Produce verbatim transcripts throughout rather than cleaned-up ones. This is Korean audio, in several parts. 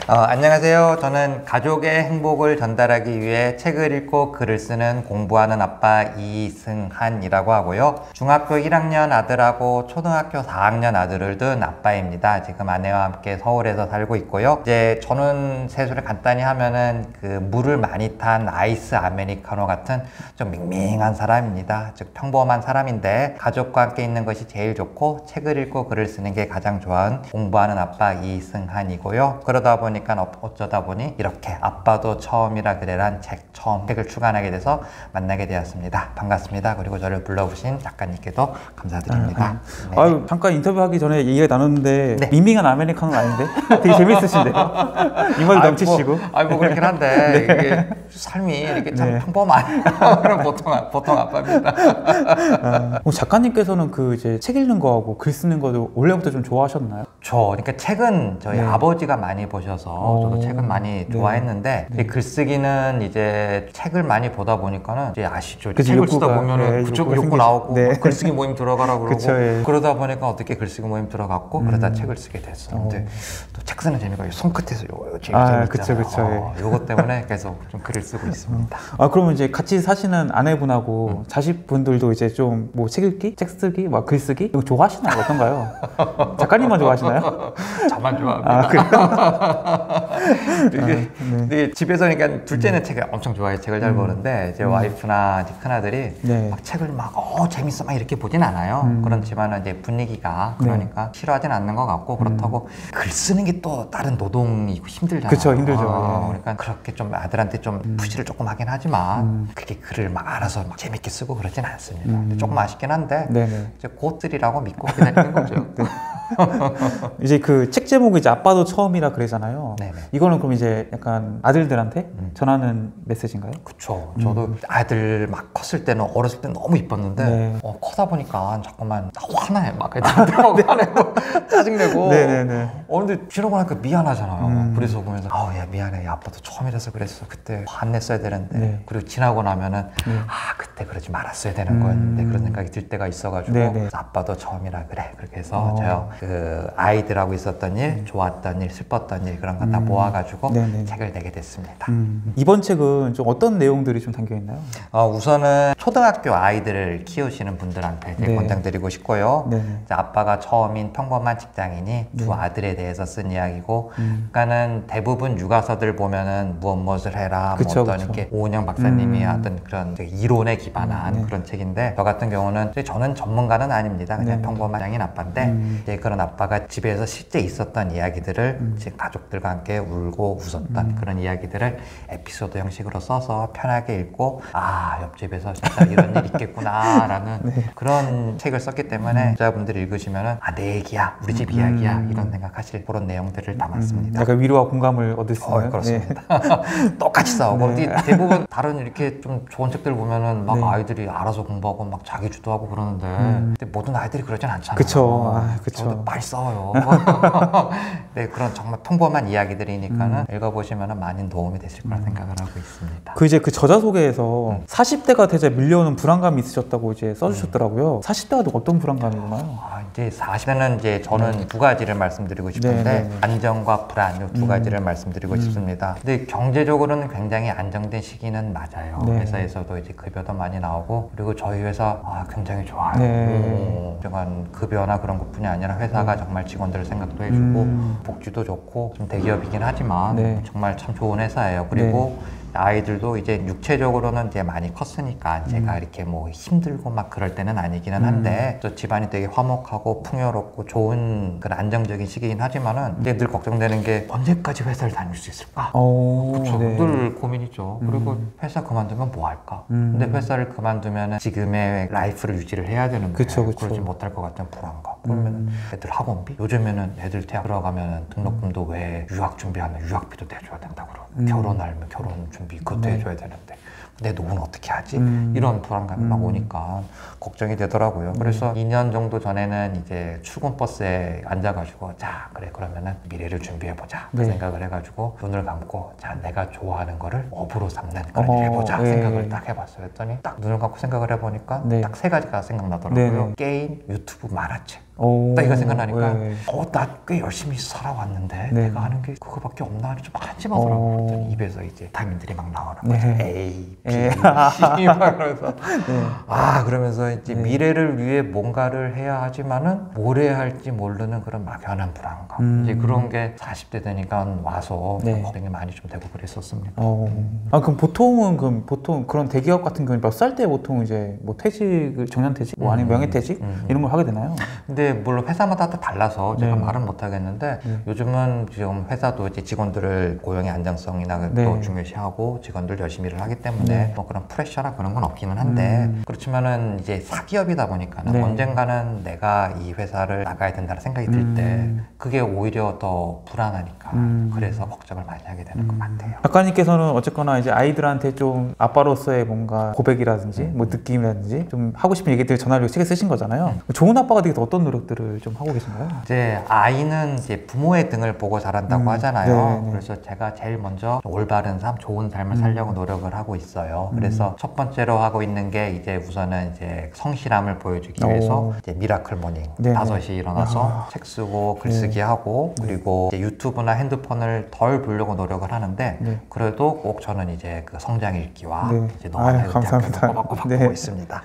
어, 안녕하세요. 저는 가족의 행복을 전달하기 위해 책을 읽고 글을 쓰는 공부하는 아빠 이승한이라고 하고요. 중학교 일 학년 아들하고 초등학교 사 학년 아들을 둔 아빠입니다. 지금 아내와 함께 서울에서 살고 있고요. 이제 저는 세수를 간단히 하면은 그 물을 많이 탄 아이스 아메리카노 같은 좀 밍밍한 사람입니다. 즉 평범한 사람인데 가족과 함께 있는 것이 제일 좋고 책을 읽고 글을 쓰는 게 가장 좋아하는 공부하는 아빠 이승한이고요. 그러다 보니까 어쩌다 보니 이렇게 아빠도 처음이라 그래란 책 처음 책을 출간하게 돼서 만나게 되었습니다. 반갑습니다. 그리고 저를 불러주신 작가님께도 감사드립니다. 아, 네. 아유, 잠깐 인터뷰하기 전에 얘기가 나눴는데 네. 밍밍한 아메리카노는 아닌데 되게 재밌으신데요. 이말 넘치시고. 아, 뭐, 뭐 그렇긴 한데 네. 이게 삶이 이렇게 참 네. 평범한 그런 보통 보통 아빠입니다. 아, 작가님께서는 그 이제 책 읽는 거하고 글 쓰는 거도 원래부터 좀 좋아하셨나요? 저 그러니까 책은 저희 네. 아버지가 많이 보셔서 저도 책은 많이 좋아했는데 네. 글쓰기는 이제 책을 많이 보다 보니까는 이제 아시죠? 그치, 책을 욕구가, 쓰다 보면은 네, 그쪽 욕구 욕구 나오고 네. 글쓰기 모임 들어가라 그러고 그쵸, 예. 그러다 보니까 어떻게 글쓰기 모임 들어갔고 음. 그러다 책을 쓰게 됐어. 근데 또 책 쓰는 재미가 손끝에서 요거 제일 아, 재밌잖아요. 그쵸, 그쵸, 어, 요것 때문에 계속 좀 글을 쓰고 있습니다. 아, 그러면 이제 같이 사시는 아내분하고 음. 자식분들도 이제 좀 뭐 책 읽기, 책 쓰기, 막 글쓰기 이거 좋아하시나요? 어떤가요? 작가님만 좋아하시나요? 저만 좋아합니다. 아, 이게, 아, 네. 이게 집에서 그러니까 둘째는 음. 책을 엄청 좋아해 책을 잘 음. 보는데 이제 음. 와이프나 이제 큰아들이 네. 막 책을 막 어 재밌어 막 이렇게 보진 않아요. 음. 그렇지만은 이제 분위기가 그러니까 네. 싫어하진 않는 것 같고 그렇다고 음. 글 쓰는 게 또 다른 노동이고 힘들잖아요. 그렇죠, 힘들죠. 어, 예. 그러니까 그렇게 좀 아들한테 좀 음. 푸시를 조금 하긴 하지만 음. 그렇게 글을 막 알아서 막 재밌게 쓰고 그러진 않습니다. 음. 조금 아쉽긴 한데 네네. 이제 곧 쓰리라고 믿고 기다리는 거죠. 네. 이제 그 책 제목이 이제 아빠도 처음이라 그러잖아요. 네네. 이거는 그럼 이제 약간 아들들한테 음. 전하는 메시지인가요? 그쵸. 저도 음. 아들 막 컸을 때는 어렸을 때 너무 이뻤는데 네. 어, 커다 보니까 자꾸만 화나요. 막 애들한테 화내고 짜증내고. 네네네. 어 근데 지나고 나니까 미안하잖아요. 음. 그래서 보면서 아우 야 미안해. 야, 아빠도 처음이라서 그랬어. 그때 화냈어야 되는데. 네. 그리고 지나고 나면은 네. 아 그때 그러지 말았어야 되는 음. 거였는데 그런 생각이 들 때가 있어가지고 아빠도 처음이라 그래. 그렇게 해서 어. 제가 그 아이들하고 있었던 일, 음. 좋았던 일, 슬펐던 일 그런 거 다 음. 모아가지고 네네. 책을 내게 됐습니다. 음. 이번 책은 좀 어떤 내용들이 좀 담겨 있나요? 어, 우선은 초등학교 아이들을 키우시는 분들한테 네. 권장드리고 싶고요. 네. 아빠가 처음인 평범한 직장인이 두 네. 아들에 대해서 쓴 이야기고, 음. 그러니까는 대부분 육아서들 보면은 무엇 무엇을 해라, 그쵸, 뭐 어떤 그쵸. 이렇게 오은영 박사님이 음. 하던 그런 이론에 기반한 음. 네. 그런 책인데, 저 같은 경우는 저는 전문가는 아닙니다. 그냥 네. 평범한 직장인 아빠인데, 음. 이제 그런 아빠가 집에서 실제 있었던 이야기들을 음. 제 가족들과 함께 울고 웃었던 음. 그런 이야기들을 에피소드 형식으로 써서 편하게 읽고 아 옆집에서 진짜 이런 일 있겠구나 라는 네. 그런 책을 썼기 때문에 여자분들이 읽으시면은 아 내 얘기야 우리 집 음. 이야기야 이런 생각하실 그런 내용들을 담았습니다. 음. 약간 위로와 공감을 얻을 수 있는. 어, 그렇습니다. 네. 똑같이 싸우고 네. 대부분 다른 이렇게 좀 좋은 책들 보면은 막 네. 아이들이 알아서 공부하고 막 자기 주도하고 그러는데 음. 근데 모든 아이들이 그러진 않잖아요. 그쵸. 아, 그쵸. 많이 싸워요. 네, 그런 정말 평범한 이야기들이니까는 음. 읽어보시면 많은 도움이 되실 거라 음. 생각을 하고 있습니다. 그 이제 그 저자 소개에서 음. 사십 대가 되자 밀려오는 불안감이 있으셨다고 이제 써주셨더라고요. 음. 사십 대가 어떤 불안감이구나요? 아, 이제 사십 대는 이제 저는 네. 두 가지를 말씀드리고 싶은데 네, 네. 안정과 불안 이 두 가지를 음. 말씀드리고 음. 싶습니다. 근데 경제적으로는 굉장히 안정된 시기는 맞아요. 네. 회사에서도 이제 급여도 많이 나오고 그리고 저희 회사 아, 굉장히 좋아요. 네. 음, 급여나 그런 것뿐이 아니라 회사가 네. 정말 직원들 생각도 해주고 음. 복지도 좋고 좀 대기업이긴 하지만 네. 정말 참 좋은 회사예요. 그리고 네. 아이들도 이제 육체적으로는 이제 많이 컸으니까 음. 제가 이렇게 뭐 힘들고 막 그럴 때는 아니기는 한데 음. 또 집안이 되게 화목하고 풍요롭고 좋은 그런 안정적인 시기긴 하지만은 이제 늘 걱정되는 게 언제까지 회사를 다닐 수 있을까? 그렇죠. 네. 늘 고민이죠. 음. 그리고 회사 그만두면 뭐 할까? 음. 근데 회사를 그만두면은 지금의 라이프를 유지를 해야 되는데 그쵸, 그쵸. 그러지 못할 것 같은 불안감. 그러면 음. 애들 학원비? 요즘에는 애들 대학 들어가면 등록금도 음. 왜 유학 준비하면 유학비도 내줘야 된다고 그러고 음. 결혼하면 결혼 준비 그것도 네. 해줘야 되는데 내 노후는 어떻게 하지? 음. 이런 불안감이 음. 막 오니까 걱정이 되더라고요. 음. 그래서 이 년 정도 전에는 이제 출근 버스에 앉아가지고 자 그래 그러면은 미래를 준비해보자 네. 그 생각을 해가지고 눈을 감고 자 내가 좋아하는 거를 업으로 삼는 그런 일 해보자 네. 생각을 딱 해봤어요. 했더니 딱 눈을 감고 생각을 해보니까 네. 딱 세 가지가 생각나더라고요. 네. 게임, 유튜브, 만화책 딱 이거 생각나니까 네. 어, 나 꽤 열심히 살아왔는데 네. 내가 하는 게 그거밖에 없나 좀 한심하더라고요. 어. 입에서 이제 타민들이 막 나오는 네. 거죠. A, B, 네. C 막 이러면서 네. 아 그러면서 이제 네. 미래를 위해 뭔가를 해야 하지만은 뭘 해야 할지 모르는 그런 막연한 불안감. 음. 이제 그런 게 사십 대 되니까 와서 네. 걱정이 많이 좀 되고 그랬었습니다. 어. 아 그럼 보통은 그럼 보통 그런 대기업 같은 경우는 몇 살 때 보통 이제 뭐 퇴직을 정년퇴직, 뭐 아니면 음. 명예퇴직 음. 이런 걸 하게 되나요? 근데 물론 회사마다 다 달라서 제가 네. 말은 못 하겠는데 네. 요즘은 지금 회사도 이제 직원들을 고용의 안정성이나 네. 또 중요시하고 직원들 열심히 일을 하기 때문에 네. 뭐 그런 프레셔나 그런 건 없기는 한데 음. 그렇지만은 이제 사기업이다 보니까는 네. 언젠가는 내가 이 회사를 나가야 된다는 생각이 들 때 음. 그게 오히려 더 불안하니까 음. 그래서 걱정을 많이 하게 되는 것 같아요. 작가님께서는 어쨌거나 이제 아이들한테 좀 아빠로서의 뭔가 고백이라든지 음. 뭐 느낌이라든지 좀 하고 싶은 얘기들 전하려고 책에 쓰신 거잖아요. 좋은 아빠가 되기 위해서 어떤 노력들을 좀 하고 계신가요? 이제 아이는 이제 부모의 등을 보고 자란다고 음, 하잖아요. 네, 네. 그래서 제가 제일 먼저 올바른 삶, 좋은 삶을 살려고 노력을 하고 있어요. 음. 그래서 첫 번째로 하고 있는 게 이제 우선은 이제 성실함을 보여주기 위해서 오. 이제 미라클 모닝 네, 다섯 네. 시에 일어나서 아. 책 쓰고 글쓰기 하고 그리고 이제 유튜브나 핸드폰을 덜 보려고 노력을 하는데 네. 그래도 꼭 저는 이제 그 성장 읽기와 네. 이제 아유, 노안의 감사합니다. 꼬박꼬박 네. 보고 있습니다.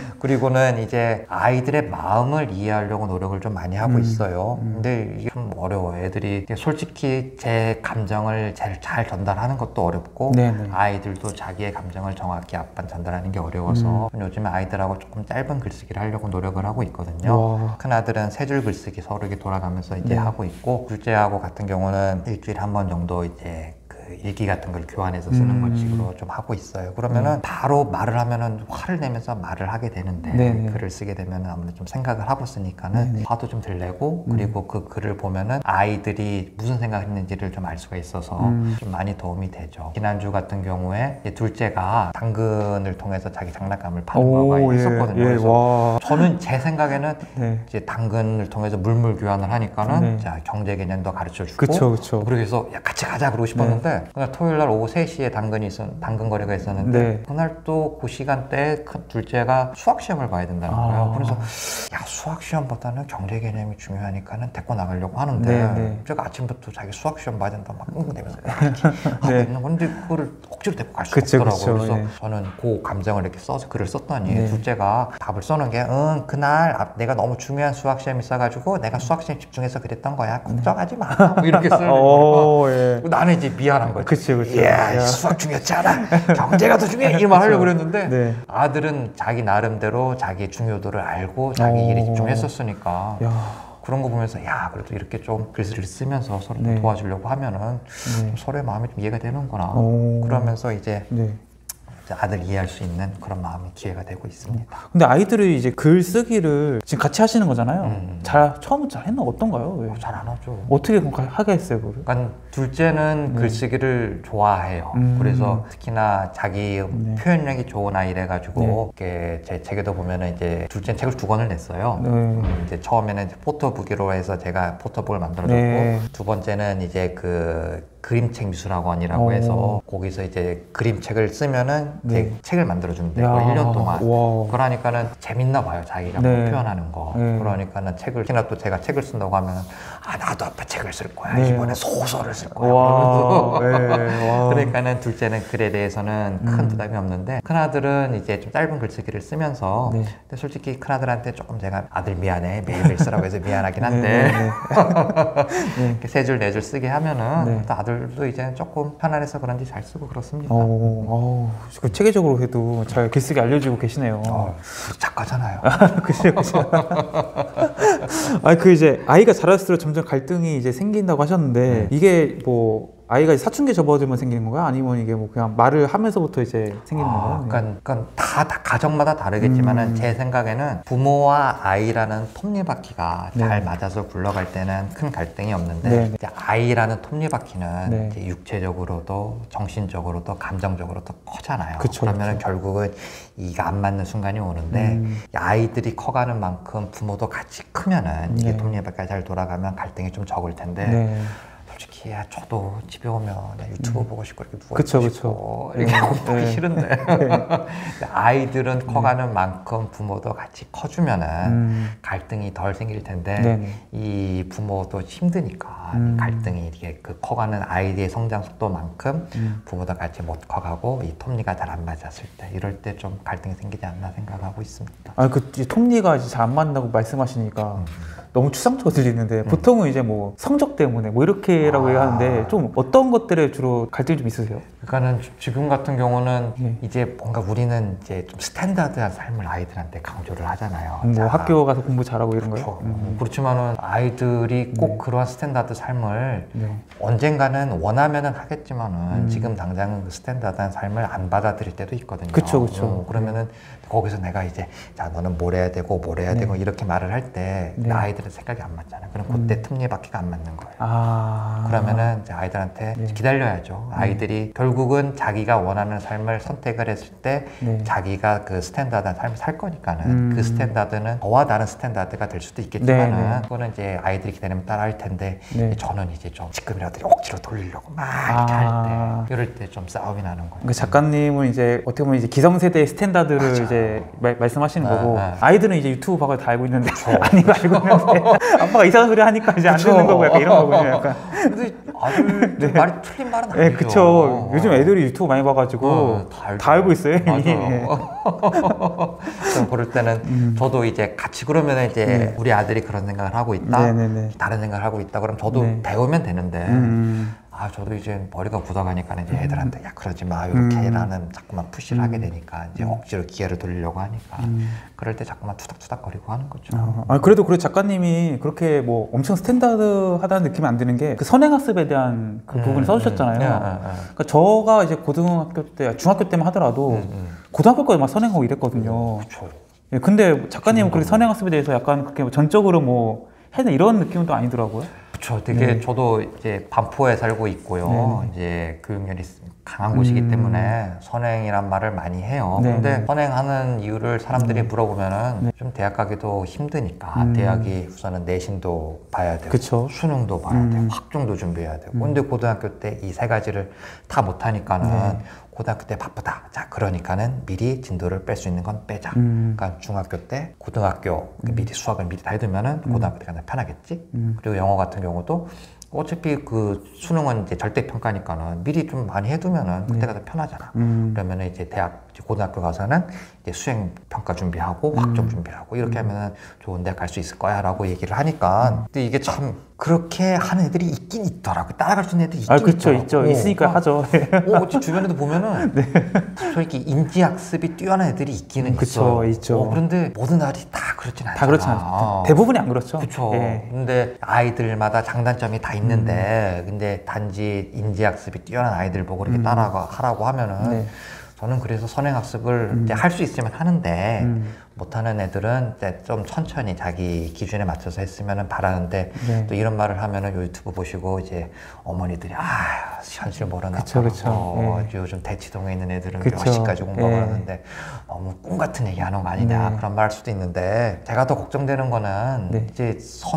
그리고는 이제 아이들의 마음을 이해하려고 노력을 좀 많이 하고 음. 있어요. 근데 이게 좀 어려워요. 애들이 솔직히 제 감정을 제일 잘 전달하는 것도 어렵고 네네. 아이들도 자기의 감정을 정확히 아빠는 전달하는 게 어려워서 음. 요즘에 아이들하고 조금 짧은 글쓰기를 하려고 노력을 하고 있거든요. 와. 큰아들은 세 줄 글쓰기 서로 이렇게 돌아가면서 이제 네. 하고 있고 둘째하고 같은 경우는 일주일에 한 번 정도 이제 그 일기 같은 걸 교환해서 쓰는 음. 방식으로 좀 하고 있어요. 그러면은 바로 말을 하면은 화를 내면서 말을 하게 되는데 네네. 글을 쓰게 되면은 아무래도 좀 생각을 하고 쓰니까는 네네. 화도 좀 덜 내고 음. 그리고 그 글을 보면은 아이들이 무슨 생각했는지를 좀 알 수가 있어서 음. 좀 많이 도움이 되죠. 지난주 같은 경우에 이제 둘째가 당근을 통해서 자기 장난감을 파는 거가 오, 예, 있었거든요. 예, 그래서 와. 저는 제 생각에는 네. 이제 당근을 통해서 물물 교환을 하니까는 네. 자 경제 개념도 가르쳐 주고 그쵸, 그쵸. 그러고 해서 야 같이 가자 그러고 싶었는데 그날 토요일 날 오후 세 시에 당근이 있었 당근 거래가 있었는데 네. 그날 또 그 시간대에 큰 둘째가 수학 시험을 봐야 된다는 아. 거예요. 그래서 야 수학 시험보다는 경제 개념이 중요하니까는 데리고 나가려고 하는데 네, 네. 제가 아침부터 자기 수학 시험 봐야 된다 막 끙끙대면서 이렇게 하고 네. 있는 건데 그거를 억지로 데리고 갈 수가 그쵸, 없더라고요. 그쵸, 그래서 예. 저는 그 감정을 이렇게 써서 글을 썼더니 네. 둘째가 답을 써놓은 게 응 그날 앞- 내가 너무 중요한 수학 시험이 있어가지고 내가 수학 시험 집중해서 그랬던 거야 걱정하지 마 뭐 이렇게 쓰는 거니까 오, 예. 나는 이제 미안한 거지. 그치, 그치. 이야, 야. 수학 중요했지 않아. 경제가 더 중요해. 이런 말 하려고 그랬는데 네. 아들은 자기 나름대로 자기 중요도를 알고 자기 오. 일에 집중했었으니까 야. 그런 거 보면서 야 그래도 이렇게 좀 글쓰기를 쓰면서 서로 좀 네. 도와주려고 하면은 네. 좀 서로의 마음이 좀 이해가 되는구나. 오. 그러면서 이제 네. 이제 아들 이해할 수 있는 그런 마음이 기회가 되고 있습니다. 근데 아이들이 이제 글 쓰기를 지금 같이 하시는 거잖아요. 음. 잘 처음부터 잘 했나 어떤가요? 왜? 잘 안 하죠. 어떻게 그럼 하게 했어요, 그걸? 그러니까 둘째는 글쓰기를 좋아해요. 음. 그래서 특히나 자기 네. 표현력이 좋은 아이래 가지고 이렇게 제 책에도 보면은 이제 둘째는 책을 두 권을 냈어요. 네. 음, 이제 처음에는 이제 포토북으로 해서 제가 포토북을 만들어줬고 네. 두 번째는 이제 그 그림책 미술학원이라고 오. 해서 거기서 이제 그림책을 쓰면은 네. 이제 책을 만들어준대. 야. 거의 일 년 동안. 와. 그러니까는 재밌나 봐요. 자기가 네. 뭐 표현하는 거. 네. 그러니까는 책을 특히나 또 제가 책을 쓴다고 하면 아 나도 아빠 책을 쓸 거야. 네. 이번에 소설을 쓸 거야. 와. 그러면서 네. 와. 그러니까는 둘째는 글에 대해서는 큰 음. 부담이 없는데 큰아들은 이제 좀 짧은 글쓰기를 쓰면서 네. 근데 솔직히 큰아들한테 조금 제가 아들 미안해 매일매일 쓰라고 해서 미안하긴 한데 네, 네, 네. 이렇게 세 줄 네 줄 쓰게 하면은 네. 또 아들도 이제는 조금 편안해서 그런지 잘 쓰고 그렇습니다. 어, 어, 그 체계적으로 해도 잘 글쓰기 알려주고 계시네요. 어, 작가잖아요. 그죠, 그죠. 아, 그 이제 아이가 자랄수록 점점 갈등이 이제 생긴다고 하셨는데 이게 뭐 아이가 사춘기 접어들면 생기는 건가요? 아니면 이게 뭐 그냥 말을 하면서부터 이제 생기는 아, 건가요? 그러니까, 그러니까 다, 다 가정마다 다르겠지만은 음. 제 생각에는 부모와 아이라는 톱니바퀴가 네. 잘 맞아서 굴러갈 때는 큰 갈등이 없는데 네, 네. 이제 아이라는 톱니바퀴는 네. 이제 육체적으로도 정신적으로도 감정적으로도 커잖아요. 그쵸, 그러면은 그쵸. 결국은 이가 안 맞는 순간이 오는데 음. 이 아이들이 커가는 만큼 부모도 같이 크면은 이게 네. 톱니바퀴가 잘 돌아가면 갈등이 좀 적을 텐데 네. 솔직히 야, 저도 집에 오면 그냥 유튜브 음. 보고 싶고 이렇게 누워 그쵸, 있고 그쵸. 싶고 네. 이렇게 하고 보기 네. 싫은데 아이들은 커가는 만큼 부모도 같이 커주면은 음. 갈등이 덜 생길 텐데 네네. 이 부모도 힘드니까 음. 이 갈등이 이게 그 커가는 아이의 성장 속도만큼 음. 부모도 같이 못 커가고 이 톱니가 잘 안 맞았을 때 이럴 때 좀 갈등이 생기지 않나 생각하고 있습니다. 아, 그 이제 톱니가 잘 안 맞는다고 말씀하시니까 음. 너무 추상적으로 들리는데 음. 보통은 이제 뭐 성적 때문에 뭐 이렇게라고 아. 하는데 좀 어떤 것들에 주로 갈등이 좀 있으세요? 그러니까는 지금 같은 경우는 네. 이제 뭔가 우리는 이제 좀 스탠다드한 삶을 아이들한테 강조를 하잖아요. 뭐 자, 학교 가서 공부 잘하고 이런 거요? 그렇죠. 음. 그렇지만은 아이들이 꼭 네. 그러한 스탠다드 삶을 네. 언젠가는 원하면은 하겠지만은 음. 지금 당장은 그 스탠다드한 삶을 안 받아들일 때도 있거든요. 그쵸, 그쵸. 어, 그러면은 거기서 내가 이제 자 너는 뭘 해야 되고 뭘 해야 네. 되고 이렇게 말을 할 때 네. 아이들은 생각이 안 맞잖아요. 그럼 그때 음. 톱니바퀴가 안 맞는 거예요. 아. 그러면은 이제 아이들한테 네. 기다려야죠. 아이들이 결국은 자기가 원하는 삶을 선택을 했을 때 네. 자기가 그 스탠다드한 삶을 살 거니까는 음. 그 스탠다드는 저와 다른 스탠다드가 될 수도 있겠지만은 네, 네. 그거는 이제 아이들이 기다리면 따라 할 텐데 네. 저는 이제 좀 지금이라도 억지로 돌리려고 막 이렇게 아. 할 때 이럴 때 좀 싸움이 나는 거예요. 그러니까 작가님은 이제 어떻게 보면 이제 기성세대의 스탠다드를 맞아. 이제 말, 말씀하시는 네, 거고 네. 아이들은 이제 유튜브 봐서 다 알고 있는데 아닌 거 알고 있는데 아빠가 이상한 소리 하니까 이제 안 그쵸. 듣는 거고 약간 이런 거군요. 약간. 근데 아들 좀 말이 틀린 말은 아니죠. 네, 그쵸. 요즘 애들이 유튜브 많이 봐가지고 어, 다, 알죠. 다 알고 있어요. 이미. 맞아요. 좀 그럴 때는 음. 저도 이제 같이 그러면 이제 네. 우리 아들이 그런 생각을 하고 있다. 네네네. 다른 생각을 하고 있다. 그럼 저도 네. 배우면 되는데 음. 아 저도 이제 머리가 굳어가니까 이제 애들한테 야 그러지 마 이렇게 음. 라는 자꾸만 푸시를 하게 되니까 이제 억지로 기회를 돌리려고 하니까 음. 그럴 때 자꾸만 투닥투닥거리고 하는 거죠. 아, 아, 그래도 그래 작가님이 그렇게 뭐 엄청 스탠다드하다는 느낌이 안 드는 게 그 선행학습에 대한 그 음, 부분을 써주셨잖아요. 음. 야, 야, 야. 그러니까 저가 이제 고등학교 때, 중학교 때만 하더라도 음, 음. 고등학교까지 막 선행하고 이랬거든요. 그렇죠. 예, 근데 작가님은 그렇게 지금도 선행학습에 대해서 약간 그렇게 뭐 전적으로 뭐 해는 이런 느낌도 아니더라고요. 그렇죠. 되게 네. 저도 이제 반포에 살고 있고요. 네네. 이제 교육열이 강한 곳이기 음. 때문에 선행이란 말을 많이 해요. 네네. 근데 선행하는 이유를 사람들이 음. 물어보면은 네. 좀 대학 가기도 힘드니까 음. 대학이 우선은 내신도 봐야 되고 그쵸. 수능도 봐야 음. 되고 학종도 준비해야 되고 음. 근데 고등학교 때 이 세 가지를 다 못하니까는 네. 고등학교 때 바쁘다. 자 그러니까는 미리 진도를 뺄 수 있는 건 빼자. 음. 그러니까 중학교 때 고등학교 그 미리 수학을 미리 다 해두면은 고등학교 때 가장 편하겠지. 음. 그리고 영어 같은 경우도 어차피 그 수능은 이제 절대 평가니까는 미리 좀 많이 해두면은 그때가 더 편하잖아. 음. 그러면은 이제 대학 이제 고등학교 가서는 이제 수행 평가 준비하고 학종 준비하고 이렇게 하면은 좋은 대학 갈 수 있을 거야라고 얘기를 하니까 근데 이게 참 그렇게 하는 애들이 있긴 있더라고. 따라갈 수 있는 애들이 있긴 아, 그쵸, 있더라고. 있죠. 어, 있으니까 어. 하죠. 어, 어찌 주변에도 보면은 솔직히 인지학습이 뛰어난 애들이 있기는 음, 그쵸, 있어요. 있죠. 어, 그런데 모든 아이들이 다 그렇진 않잖아. 다 그렇지 않죠. 대부분이 안 그렇죠. 그렇죠. 예. 근데 아이들마다 장단점이 다 있는데 근데 단지 인지학습이 뛰어난 아이들 보고 이렇게 음. 따라가 하라고 하면은 네. 저는 그래서 선행학습을 음. 이제 할 수 있으면 하는데 음. 못하는 애들은 이제 좀 천천히 자기 기준에 맞춰서 했으면 바라는데 네. 또 이런 말을 하면은 유튜브 보시고 이제 어머니들이 아 현실 모르나 그쵸, 그쵸. 어, 예. 요즘 대치동에 있는 애들은 그쵸. 몇 시까지 공부하고 예. 하는데 너무 꿈 같은 얘기 하는 거 아니냐 네. 그런 말 할 수도 있는데 제가 더 걱정되는 거는 네. 이제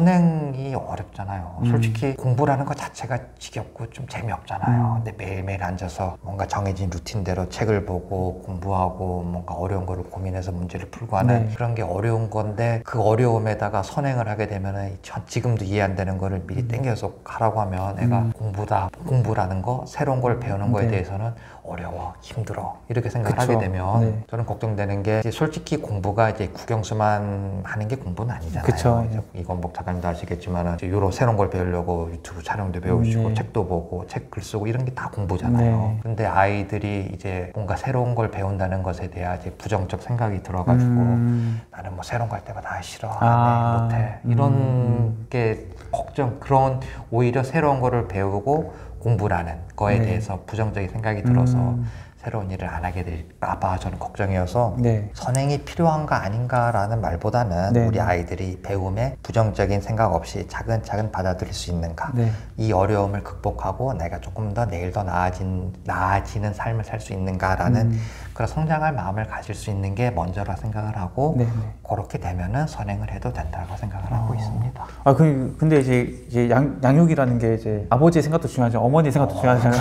선행이 어렵잖아요. 음. 솔직히 공부라는 것 자체가 지겹고 좀 재미없잖아요. 음. 근데 매일매일 앉아서 뭔가 정해진 루틴대로 책을 보고 공부하고 뭔가 어려운 거를 고민해서 문제를 풀고 하는 네. 그런 게 어려운 건데 그 어려움에다가 선행을 하게 되면은 전 지금도 이해 안 되는 거를 미리 땡겨서 가라고 하면 애가 음. 공부다 공부라는 거 새로운 걸 배우는 거에 네. 대해서는 어려워 힘들어 이렇게 생각을 그쵸. 하게 되면 네. 저는 걱정되는 게 이제 솔직히 공부가 이제 국영수만 하는 게 공부는 아니잖아요. 그쵸. 이제 이건복 작가님도 아시겠지만은 이제 요런 새로운 걸 배우려고 유튜브 촬영도 배우시고 네. 책도 보고 책 글 쓰고 이런 게 다 공부잖아요. 네. 근데 아이들이 이제 뭔가 새로운 걸 배운다는 것에 대한 이제 부정적 생각이 들어가지고 음. 나는 뭐 새로운 거 할 때마다 아, 싫어 아. 안 해, 못해 이런 음. 게 걱정 그런 오히려 새로운 거를 배우고 공부라는 거에 네. 대해서 부정적인 생각이 들어서 음. 새로운 일을 안 하게 될까 봐 저는 걱정이어서 네. 선행이 필요한가 아닌가라는 말보다는 네. 우리 아이들이 배움에 부정적인 생각 없이 차근차근 받아들일 수 있는가, 네. 이 어려움을 극복하고 내가 조금 더 내일 더 나아진, 나아지는 삶을 살 수 있는가라는 음. 그런 성장할 마음을 가질 수 있는 게 먼저라 생각을 하고 네. 네. 그렇게 되면은 선행을 해도 된다고 생각을 하고 어. 있습니다. 아, 그, 근데 이제, 이제 양, 양육이라는 게 이제 아버지의 생각도 중요하죠. 어머니의 생각도 어, 중요하잖아요.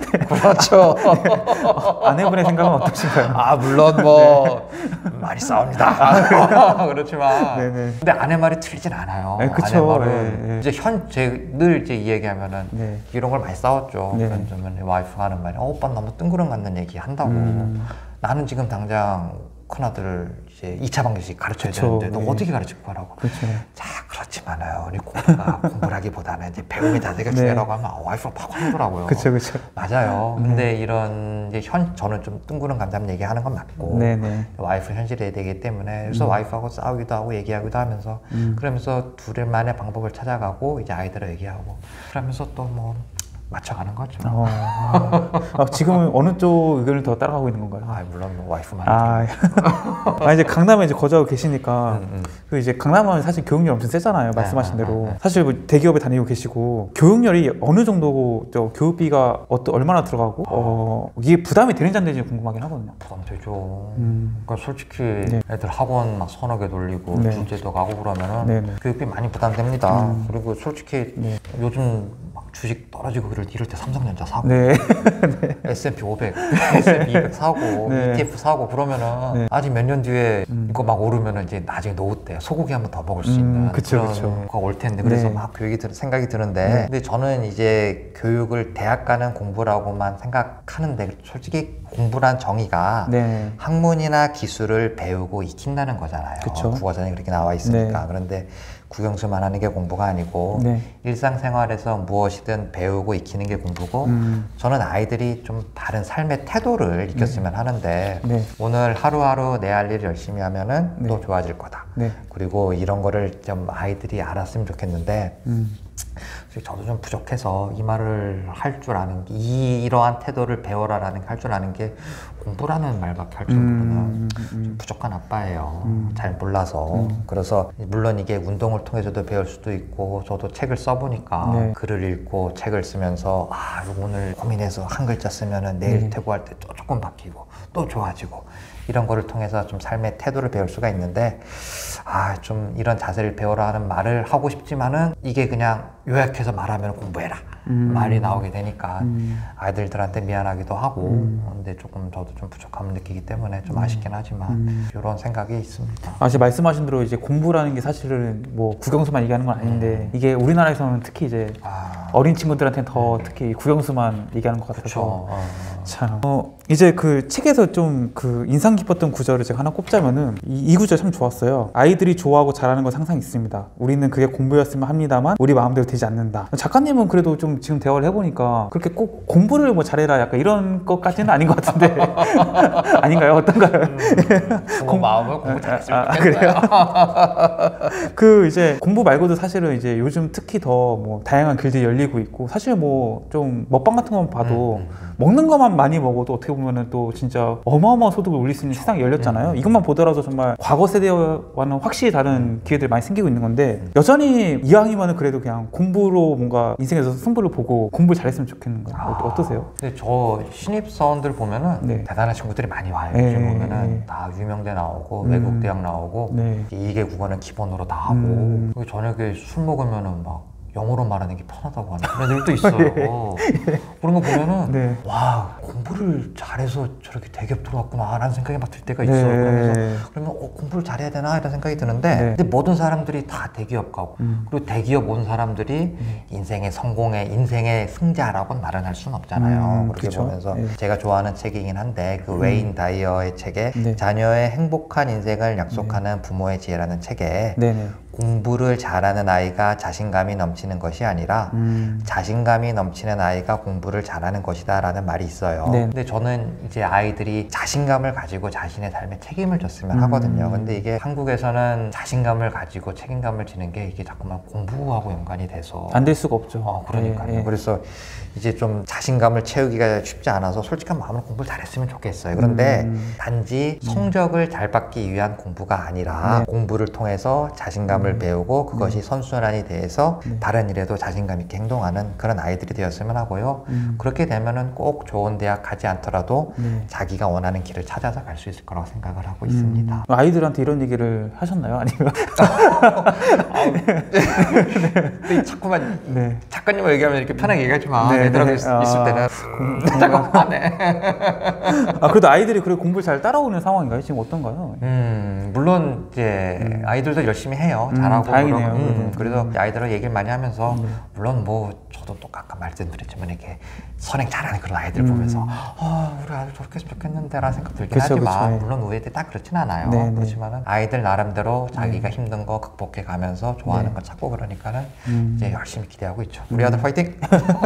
그렇죠. 어, 아내분의 생각은 어떠신가요? 아, 물론 뭐 많이 싸웁니다. 그렇지만 네네. 근데 아내 말이 틀리진 않아요. 네, 그쵸. 아내 말은 네, 네. 이제 현제늘 이제 이 얘기하면은 네. 이런 걸 많이 싸웠죠. 네. 그러면 와이프가 하는 말이 어, 오빠 너무 뜬구름 같는 얘기 한다고. 음. 나는 지금 당장 큰아들 이제 이 차 방정식 가르쳐야 그쵸, 되는데 너 네. 어떻게 가르칠 거라고. 그렇죠. 자, 그렇지만은 우리 공부가 공부라기보다는 이제 배움이 자세가 네. 중요하다고 하면 어, 와이프가 팍 화내더라고요. 그렇죠, 그렇죠. 맞아요. 근데 이런 이제 현 저는 좀 뜬구름 감잡 얘기하는 건 맞고 네네. 와이프 현실이 되기 때문에 그래서 음. 와이프하고 싸우기도 하고 얘기하기도 하면서 음. 그러면서 둘만의 방법을 찾아가고 이제 아이들을 얘기하고 그러면서 또 뭐 맞춰가는 거죠. 어, 아, 지금은 어느 쪽 의견을 더 따라가고 있는 건가요? 아, 물론 뭐 와이프만. 아, 아 이제 강남에 이제 거주하고 계시니까 음, 음. 그 이제 강남은 사실 교육열이 엄청 세잖아요. 말씀하신 네, 대로 네, 네. 사실 뭐 대기업에 다니고 계시고 교육열이 어느 정도고 저 교육비가 어떠, 얼마나 들어가고 어 이게 부담이 되는지 안 되는지 궁금하긴 하거든요. 부담 되죠. 음. 그러니까 솔직히 네. 애들 학원 막 서너 개 돌리고 네. 둘째도 가고 그러면은 네, 네. 교육비 많이 부담됩니다. 음. 그리고 솔직히 네. 요즘 막 주식 떨어지고 이럴, 이럴 때 삼성전자 사고 네. 에스 앤 피 오백, 에스 앤 피 이백 사고 네. 이 티 에프 사고 그러면은 네. 아직 몇 년 뒤에 음. 이거 막 오르면은 이제 나중에 노후 때 소고기 한 번 더 먹을 수 음, 있는 그쵸, 그런 그쵸. 거가 올 텐데 그래서 네. 막 교육이 들, 생각이 드는데 네. 근데 저는 이제 교육을 대학 가는 공부라고만 생각하는데 솔직히 공부란 정의가 네. 학문이나 기술을 배우고 익힌다는 거잖아요. 그쵸. 국어전에 그렇게 나와 있으니까. 네. 그런데 국영수만 하는 게 공부가 아니고 네. 일상생활에서 무엇이든 배우고 익히는 게 공부고 음. 저는 아이들이 좀 바른 삶의 태도를 익혔으면 하는데 네. 오늘 하루하루 내 할 일을 열심히 하면은 네. 또 좋아질 거다. 네. 그리고 이런 거를 좀 아이들이 알았으면 좋겠는데 음. 저도 좀 부족해서 이 말을 할 줄 아는 게 이, 이러한 태도를 배워라라는 게 할 줄 아는 게 공부라는 말밖에 할 줄 모르는 음, 음, 좀 부족한 아빠예요. 음. 잘 몰라서. 음. 그래서 물론 이게 운동을 통해서도 배울 수도 있고 저도 책을 써보니까 네. 글을 읽고 책을 쓰면서 아 오늘 고민해서 한 글자 쓰면은 내일 네. 퇴고할 때 또 조금 바뀌고 또 좋아지고 이런 거를 통해서 좀 삶의 태도를 배울 수가 있는데 아 좀 이런 자세를 배워라 하는 말을 하고 싶지만은 이게 그냥 요약해서 말하면 공부해라 음. 말이 나오게 되니까 음. 아이들들한테 미안하기도 하고 음. 근데 조금 저도 좀 부족함을 느끼기 때문에 좀 아쉽긴 하지만 음. 이런 생각이 있습니다. 아, 지금 말씀하신 대로 이제 공부라는 게 사실은 뭐 국영수만 얘기하는 건 아닌데 이게 우리나라에서는 특히 이제 아, 어린 친구들한테는 더 특히 국영수만 얘기하는 것 같아서 그렇죠. 어, 참. 어, 이제 그 책에서 좀 그 인상 깊었던 구절을 제가 하나 꼽자면은 이, 이 구절 참 좋았어요. 아이들이 좋아하고 잘하는 건 항상 있습니다. 우리는 그게 공부였으면 합니다만 우리 마음대로 되지 않는다. 작가님은 그래도 좀 지금 대화를 해보니까 그렇게 꼭 공부를 뭐 잘해라 약간 이런 것까지는 아닌 것 같은데 아닌가요? 어떤가요? 음, 공 마음을 공부 잘했으면 아, 좋겠어요. 그 이제 공부 말고도 사실은 이제 요즘 특히 더 뭐 다양한 길들이 열리고 있고 사실 뭐 좀 먹방 같은 것만 봐도 음, 음. 먹는 것만 많이 먹어도 어떻게 보면은 또 진짜 어마어마한 소득을 올릴 수 있는 세상이 열렸잖아요. 음. 이것만 보더라도 정말 과거 세대와는 확실히 다른 기회들이 많이 생기고 있는 건데 여전히 이왕이면은 그래도 그냥 공부로 뭔가 인생에서 승부를 보고 공부를 잘했으면 좋겠는 거예요. 아, 어, 어떠세요? 근데 저 신입사원들 보면은 네. 대단한 친구들이 많이 와요. 네. 요즘 보면은 네. 다 유명대 나오고 음. 외국 대학 나오고 네. 이계 국어는 기본으로 다 하고 음. 그리고 저녁에 술 먹으면은 막 영어로 말하는 게 편하다고 하는 그런 애들도 있어요. 그런 거 보면은 네. 와 공부를 잘해서 저렇게 대기업 들어왔구나 라는 생각이 막 들 때가 네. 있어. 그러면서 그러면 어, 공부를 잘해야 되나 이런 생각이 드는데 네. 근데 모든 사람들이 다 대기업 가고 음. 그리고 대기업 온 사람들이 인생의 성공의 인생의 승자라고는 말은 할 수는 없잖아요. 음, 그렇게 그쵸. 보면서 네. 제가 좋아하는 책이긴 한데 그 웨인 다이어의 책에 네. 자녀의 행복한 인생을 약속하는 부모의 지혜라는 책에 네네. 공부를 잘하는 아이가 자신감이 넘치는 것이 아니라 음. 자신감이 넘치는 아이가 공부를 공부를 잘하는 것이다 라는 말이 있어요. 네. 근데 저는 이제 아이들이 자신감을 가지고 자신의 삶에 책임을 졌으면 음. 하거든요. 근데 이게 한국에서는 자신감을 가지고 책임감을 지는 게 이게 자꾸만 공부하고 연관이 돼서 안 될 수가 없죠. 어, 그러니까요. 예, 예. 그래서 이제 좀 자신감을 채우기가 쉽지 않아서 솔직한 마음으로 공부를 잘했으면 좋겠어요. 그런데 음. 단지 성적을 잘 받기 위한 공부가 아니라 네. 공부를 통해서 자신감을 음. 배우고 그것이 선순환이 돼서 네. 다른 일에도 자신감 있게 행동하는 그런 아이들이 되었으면 하고요. 음. 그렇게 되면은 꼭 좋은 대학 가지 않더라도 네. 자기가 원하는 길을 찾아서 갈 수 있을 거라고 생각을 하고 음. 있습니다. 아이들한테 이런 얘기를 하셨나요? 아니면? 근데 자꾸만 네. 작가님과 얘기하면 이렇게 편하게 얘기하지 마. 네, 애들하고 네. 있, 아. 있을 때는 음, 잠깐만 안 해. 아, 그래도 아이들이 그래 공부를 잘 따라오는 상황인가요? 지금 어떤가요? 음, 물론 이제 음. 아이들도 열심히 해요. 음, 잘하고 다행이네요, 그러고, 음, 그래도. 그래서 음. 아이들하고 얘기를 많이 하면서 네. 물론 뭐 저도 또 아까 말씀드렸지만 이렇게 선행 잘하는 그런 아이들 음. 보면서 아 우리 아들 저렇게 했으면 좋겠는데 라는 생각 들긴 그쵸, 하지만 그쵸. 물론 우리 애들이 딱 그렇진 않아요. 네, 네. 그렇지만은 아이들 나름대로 자기가 힘든 거 극복해 가면서 좋아하는 네. 거 찾고 그러니까는 음. 이제 열심히 기대하고 있죠. 우리 아들 파이팅!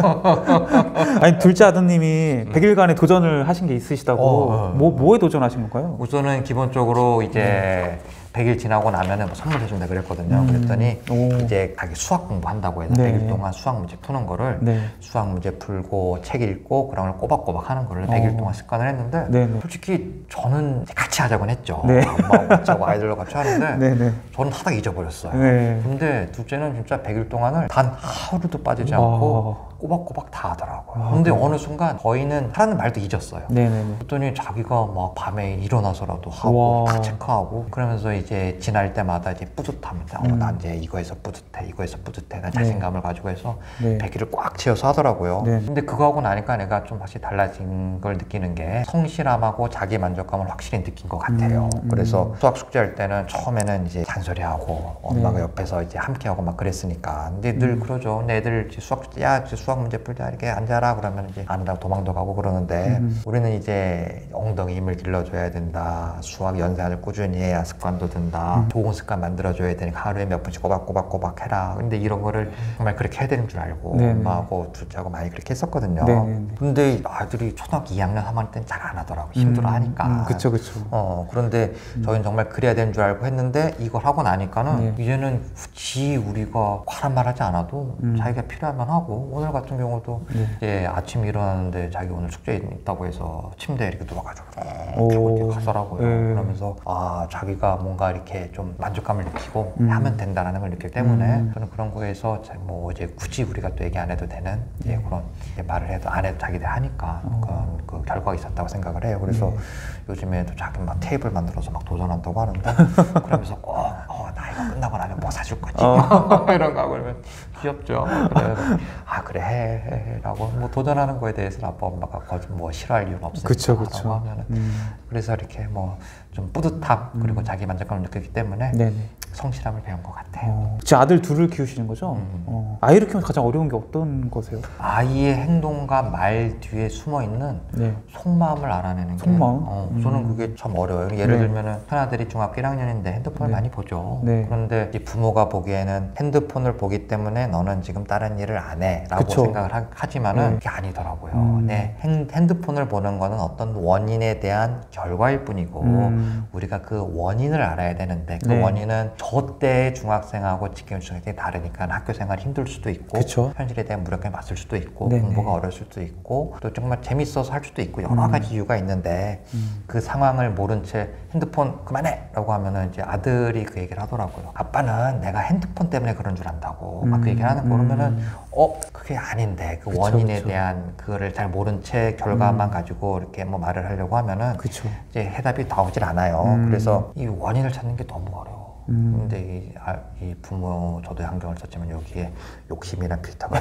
아니 둘째 아드님이 백 일간의 도전을 하신 게 있으시다고. 어, 어. 뭐 뭐에 도전하신 건가요? 우선은 기본적으로 이제 백 일 지나고 나면은 뭐 선물해 준다 그랬거든요. 음. 그랬더니 오. 이제 자기 수학 공부한다고 해서 네. 백 일 동안 수학 문제 푸는 거를 네. 수학 문제 풀고 책 읽고 그런 걸 꼬박꼬박 하는 거를 백 일 어. 동안 습관을 했는데 네네. 솔직히 저는 같이 하자곤 했죠. 네. 엄마하고 같이 하고 아이들과 같이 하는데 네네. 저는 하다가 잊어버렸어요. 네. 근데 둘째는 진짜 백 일 동안을 단 하루도 빠지지 와. 않고 꼬박꼬박 다 하더라고요. 아, 근데 그래요? 어느 순간 저희는 하라는 말도 잊었어요. 네네네. 그랬더니 자기가 막 밤에 일어나서라도 하고 와. 다 체크하고 그러면서 이제 지날 때마다 이제 뿌듯합니다. 어, 음. 난 이제 이거에서 뿌듯해, 이거에서 뿌듯해. 난 자신감을 가지고 해서 네. 백 일을 꽉 채워서 하더라고요. 네. 근데 그거 하고 나니까 내가 좀 확실히 달라진 걸 느끼는 게 성실함하고 자기 만족감을 확실히 느낀 것 같아요. 음, 음. 그래서 수학 숙제할 때는 처음에는 이제 잔소리하고 엄마가 네. 옆에서 이제 함께하고 막 그랬으니까. 근데 늘 그러죠. 근데 애들 이제 수학 숙제, 야, 이제 수학 문제 풀자 이렇게 앉아라 그러면 이제 안 한다고 도망도 가고 그러는데 음. 우리는 이제 엉덩이 힘을 길러줘야 된다. 수학 연산을 꾸준히 해야 습관도 든다. 음. 좋은 습관 만들어줘야 되니까 하루에 몇 분씩 꼬박꼬박꼬박 해라. 근데 이런 거를 정말 그렇게 해야 되는 줄 알고 네네. 엄마하고 둘째하고 많이 그렇게 했었거든요. 네네네. 근데 아들이 초등학교 이 학년, 삼 학년 때는 잘 안 하더라고요. 힘들어 하니까. 음, 그쵸 그쵸. 어, 그런데 저희는 정말 그래야 되는 줄 알고 했는데 이걸 하고 나니까는 네. 이제는 굳이 우리가 과란 말 하지 않아도 음. 자기가 필요하면 하고 오늘 같은 경우도 네. 이제 아침 일어나는데 자기 오늘 숙제 있다고 해서 침대에 이렇게 누워가지고 오. 이렇게 가더라고요. 네. 그러면서 아 자기가 뭔가 이렇게 좀 만족감을 느끼고 음. 하면 된다라는 걸 느끼기 때문에 음. 저는 그런 거에서 자- 뭐 이제 굳이 우리가 또 얘기 안 해도 되는 이제 그런 이제 말을 해도 안 해도 자기들 하니까 어. 그런 그 결과가 있었다고 생각을 해요. 그래서 네. 요즘에도 자기 막 테이블 만들어서 막 도전한다고 하는데 그러면서 꼭 어, 나 이거 끝나고 나면 뭐 사줄 거지 어. 이런 거 하고 그러면 귀엽죠. 그래서 아 그래 해, 해라고 뭐 도전하는 거에 대해서 아빠 엄마가 거의 뭐 싫어할 이유는 없으니까 그쵸, 라고 그쵸. 하면은 음. 그래서 이렇게 뭐 좀 뿌듯함 그리고 자기 만족감을 느끼기 때문에 네네. 성실함을 배운 것 같아요. 어, 제 아들 둘을 키우시는 거죠? 음. 어. 아이를 키우면서 가장 어려운 게 어떤 거세요? 아이의 행동과 말 뒤에 숨어 있는 네. 속마음을 알아내는 게 속마음? 어, 음. 저는 그게 참 어려워요. 예를 네. 들면은 큰아들이 중학교 일 학년인데 핸드폰을 네. 많이 보죠. 네. 그런데 이 부모가 보기에는 핸드폰을 보기 때문에 너는 지금 다른 일을 안 해 라고 그쵸. 생각을 하, 하지만은 네. 그게 아니더라고요. 음. 네, 핸, 핸드폰을 보는 거는 어떤 원인에 대한 결과일 뿐이고 음. 우리가 그 원인을 알아야 되는데 그 네. 원인은 저 때의 중학생하고 지금 중학생이 다르니까 학교 생활이 힘들 수도 있고 그쵸. 현실에 대한 무력감이 맞을 수도 있고 네네. 공부가 어려울 수도 있고 또 정말 재밌어서 할 수도 있고 여러 음. 가지 이유가 있는데 음. 그 상황을 모른 채 핸드폰 그만해! 라고 하면은 이제 아들이 그 얘기를 하더라고요. 아빠는 내가 핸드폰 때문에 그런 줄 안다고 막 그 얘기를 하는 거 그러면은 음. 어? 그게 아닌데 그 그쵸, 원인에 그쵸. 대한 그거를 잘 모른 채 결과만 음. 가지고 이렇게 뭐 말을 하려고 하면은 그쵸. 이제 해답이 나오질 않아요. 음. 그래서 이 원인을 찾는 게 너무 어려워. 음. 근데 이, 아, 이 부모 저도 안경을 썼지만 여기에 욕심이라는 필터가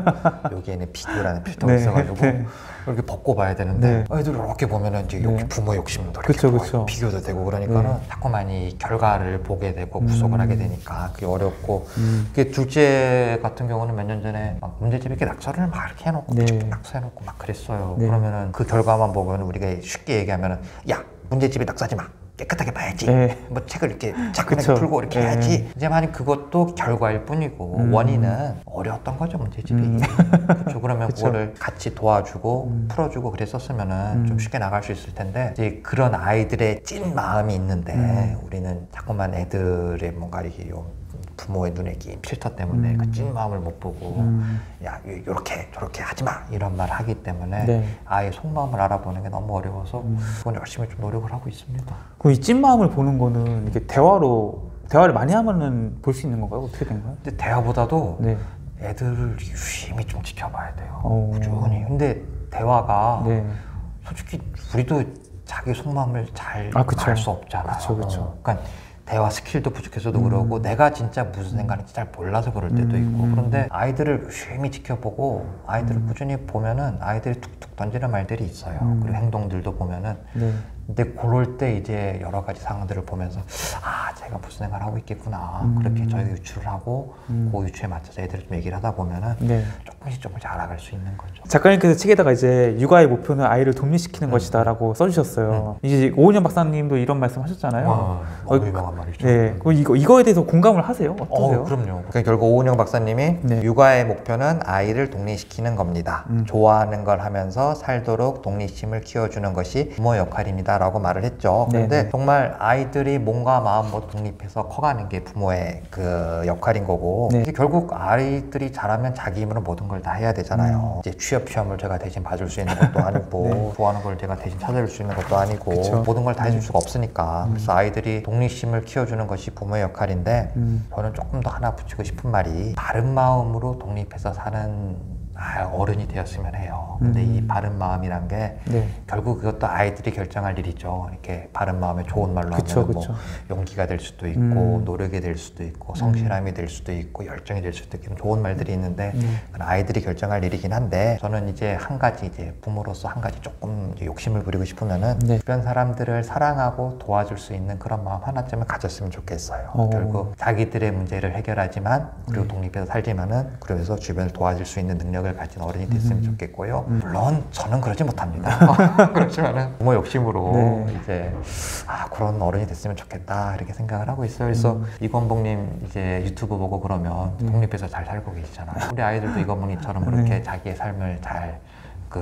있고 여기에는 비교라는 필터가 네. 있어가지고 네. 이렇게 벗고 봐야 되는데 네. 애들 이렇게 보면은 이제 욕- 네. 부모 욕심도 이렇게 그쵸, 보고 그쵸. 비교도 되고 그러니까는 네. 자꾸만 이 결과를 보게 되고 구속을 음. 하게 되니까 그게 어렵고 음. 그게 둘째 같은 경우는 몇 년 전에 막 문제집 이렇게 낙서를 막 이렇게 해놓고 네. 쭉 낙서해놓고 막 그랬어요. 네. 그러면은 그 결과만 보면 우리가 쉽게 얘기하면은 야 문제집에 낙서하지 마. 깨끗하게 봐야지. 네. 뭐 책을 이렇게 차근하게 그쵸. 풀고 이렇게 네. 해야지. 이제 만약 그것도 결과일 뿐이고 음. 원인은 어려웠던 거죠, 문제집이. 음. 그렇죠. 그러면 그쵸. 그거를 같이 도와주고 음. 풀어주고 그랬었으면은 음. 좀 쉽게 나갈 수 있을 텐데 이제 그런 아이들의 찐 마음이 있는데 음. 우리는 자꾸만 애들의 뭔가 이렇게 요 부모의 눈에 끼인 필터 때문에 음. 그 찐 마음을 못 보고 음. 야 요렇게 저렇게 하지 마 이런 말을 하기 때문에 네. 아이의 속마음을 알아보는 게 너무 어려워서 음. 그건 열심히 좀 노력을 하고 있습니다. 그럼 이 찐마음을 보는 거는 이게 대화로 대화를 많이 하면은 볼 수 있는 건가요? 어떻게 된 거예요? 근데 대화보다도 네. 애들을 유심히 좀 지켜봐야 돼요. 오. 꾸준히. 근데 대화가 네. 솔직히 우리도 자기 속마음을 잘 아, 그쵸. 알 수 없잖아요. 그쵸, 그쵸. 그러니까 대화 스킬도 부족해서도 음. 그러고 내가 진짜 무슨 생각인지 잘 몰라서 그럴 때도 음. 있고 그런데 아이들을 유심히 지켜보고 아이들을 음. 꾸준히 보면은 아이들이 툭툭 던지는 말들이 있어요. 음. 그리고 행동들도 보면은 네. 근데 그럴 때 이제 여러 가지 상황들을 보면서 아 제가 무슨 생각을 하고 있겠구나 음. 그렇게 저희가 유추를 하고 음. 그 유추에 맞춰서 애들을 좀 얘기를 하다 보면은 네. 조금씩 조금씩 알아갈 수 있는 거죠. 작가님께서 책에다가 이제 육아의 목표는 아이를 독립시키는 음. 것이다라고 써주셨어요. 이제 오은영 박사님도 이런 말씀하셨잖아요. 어, 너무 유명한 말이죠. 네, 그럼 이거 이거에 대해서 공감을 하세요? 어떠세요? 어, 그럼요. 그러니까 결국 오은영 박사님이 네. 육아의 목표는 아이를 독립시키는 겁니다. 음. 좋아하는 걸 하면서 살도록 독립심을 키워주는 것이 부모 역할입니다라고 말을 했죠. 그런데 네네. 정말 아이들이 몸과 마음으로 독립해서 커가는 게 부모의 그 역할인 거고 네. 이제 결국 아이들이 자라면 자기 힘으로 모든 걸 다 해야 되잖아요. 이제 취업 시험을 제가 대신 봐줄 수 있는 것도 아니고 네. 좋아하는 걸 제가 대신 찾아줄 수 있는 것도 아니고 그쵸. 모든 걸 다 해줄 음. 수가 없으니까 그래서 아이들이 독립심을 키워주는 것이 부모의 역할인데 음. 저는 조금 더 하나 붙이고 싶은 말이 바른 마음으로 독립해서 사는 아, 어른이 되었으면 해요. 근데 음. 이 바른 마음이란 게 네. 결국 그것도 아이들이 결정할 일이죠. 이렇게 바른 마음에 좋은 말로 그쵸, 하면 뭐 그쵸. 용기가 될 수도 있고 음. 노력이 될 수도 있고 성실함이 될 수도 있고 열정이 될 수도 있고 좋은 말들이 있는데 음. 그건 아이들이 결정할 일이긴 한데 저는 이제 한 가지 이제 부모로서 한 가지 조금 이제 욕심을 부리고 싶으면은 네. 주변 사람들을 사랑하고 도와줄 수 있는 그런 마음 하나쯤은 가졌으면 좋겠어요. 오. 결국 자기들의 문제를 해결하지만 그리고 네. 독립해서 살지만은 그러면서 주변을 도와줄 수 있는 능력을 가진 어른이 됐으면 음. 좋겠고요. 음. 물론 저는 그러지 못합니다. 그렇지만은 부모 욕심으로 네. 이제 아 그런 어른이 됐으면 좋겠다 이렇게 생각을 하고 있어요. 그래서 음. 이건복님 이제 유튜브 보고 그러면 음. 독립해서 잘 살고 계시잖아요. 우리 아이들도 이건복님처럼 그렇게 네. 자기의 삶을 잘 그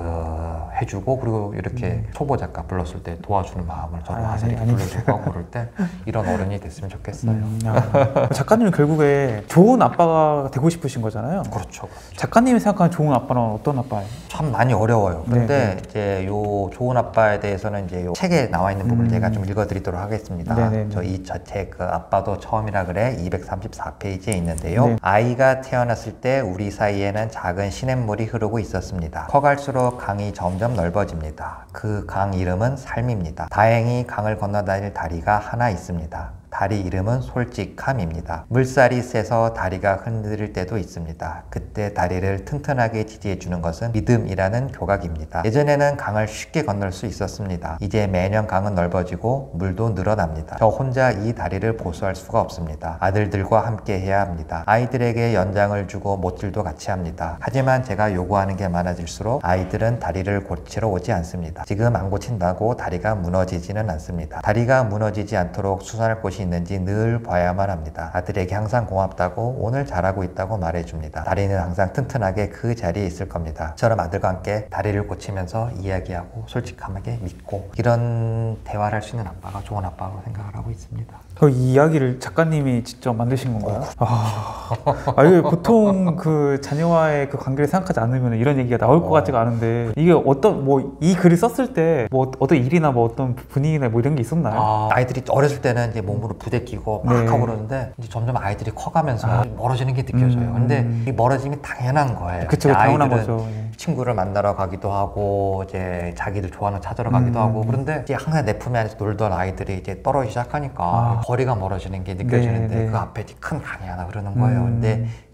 해주고 그리고 이렇게 초보 작가 불렀을 때 도와주는 마음을 저도 아, 하세요. 아니, 아니. 불러주고 하고 그럴 때 이런 어른이 됐으면 좋겠어요. 음, 아. 작가님은 결국에 좋은 아빠가 되고 싶으신 거잖아요. 그렇죠. 작가님이 생각하는 좋은 아빠는 어떤 아빠예요? 참 많이 어려워요. 근데 네, 네. 이제 요 좋은 아빠에 대해서는 이제 요 책에 나와 있는 부분을 음. 제가 좀 읽어드리도록 하겠습니다. 네, 네, 네. 저 이 책 그 아빠도 처음이라 그래 이백삼십사 페이지에 있는데요. 네. 아이가 태어났을 때 우리 사이에는 작은 시냇물이 흐르고 있었습니다. 커갈수록 강이 점점 넓어집니다. 그 강 이름은 삶입니다. 다행히 강을 건너다닐 다리가 하나 있습니다. 다리 이름은 솔직함입니다. 물살이 세서 다리가 흔들릴 때도 있습니다. 그때 다리를 튼튼하게 지지해주는 것은 믿음이라는 교각입니다. 예전에는 강을 쉽게 건널 수 있었습니다. 이제 매년 강은 넓어지고 물도 늘어납니다. 저 혼자 이 다리를 보수할 수가 없습니다. 아들들과 함께 해야 합니다. 아이들에게 연장을 주고 못질도 같이 합니다. 하지만 제가 요구하는 게 많아질수록 아이들은 다리를 고치러 오지 않습니다. 지금 안 고친다고 다리가 무너지지는 않습니다. 다리가 무너지지 않도록 수선할 곳이 있는지 늘 봐야만 합니다. 아들에게 항상 고맙다고 오늘 잘하고 있다고 말해줍니다. 다리는 항상 튼튼하게 그 자리에 있을 겁니다. 저처럼 아들과 함께 다리를 고치면서 이야기하고 솔직하게 믿고 이런 대화를 할 수 있는 아빠가 좋은 아빠라고 생각을 하고 있습니다. 이 이야기를 작가님이 직접 만드신 건가요? 아, 아 이게 보통 그 자녀와의 그 관계를 생각하지 않으면 이런 얘기가 나올 것 어. 같지가 않은데 이게 어떤 뭐 이 글을 썼을 때 뭐 어떤 일이나 뭐 어떤 분위기나 뭐 이런 게 있었나요? 아, 아이들이 어렸을 때는 이제 몸으로 부대끼고 막 네. 하고 그러는데 이제 점점 아이들이 커가면서 아. 멀어지는 게 느껴져요. 음. 근데 이 멀어짐이 당연한 거예요. 그쵸, 이제 당연한 아이들은 거죠. 예. 친구를 만나러 가기도 하고 이제 자기들 좋아하는 거 찾으러 가기도 음. 하고 그런데 이제 항상 내 품에 안에서 놀던 아이들이 이제 떨어지기 시작하니까 아. 거리가 멀어지는 게 느껴지는데 네, 네. 그 앞에 이제 큰 강이 하나 흐르는 거예요. 음. 근데